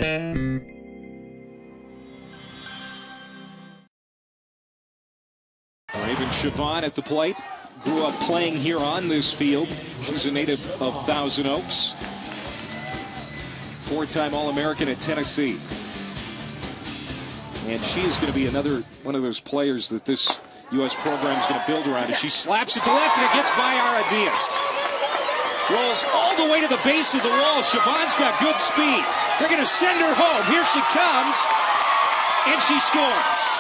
Raven Chavanne at the plate. Grew up playing here on this field. She's a native of Thousand Oaks. Four-time All-American at Tennessee. And she is going to be another one of those players that this U.S. program is going to build around. As she slaps it to left, and it gets by Diaz. Rolls all the way to the base of the wall. Chavanne's got good speed. They're going to send her home. Here she comes, and she scores.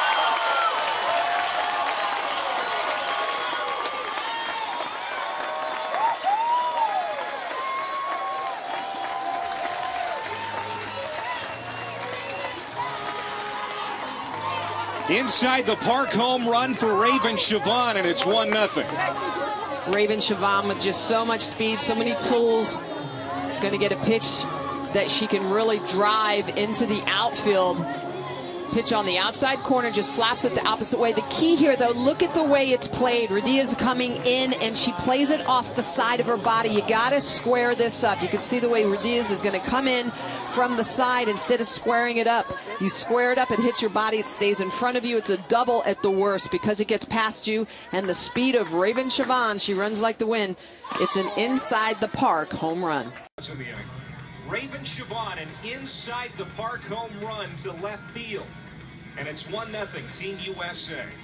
Inside the park home run for Raven Chavanne, and it's 1-0. Raven Chavanne with just so much speed, so many tools. Is going to get a pitch that she can really drive into the outfield. Pitch on the outside corner, just slaps it the opposite way. The key here, though, look at the way it's played. Radia's coming in, and she plays it off the side of her body. You got to square this up. You can see the way Radia's is going to come in from the side instead of squaring it up. You square it up, it hits your body, it stays in front of you. It's a double at the worst because it gets past you, and the speed of Raven Chavanne, she runs like the wind. It's an inside the park home run. Raven Chavanne, an inside the park home run to left field. And it's 1-0 Team USA.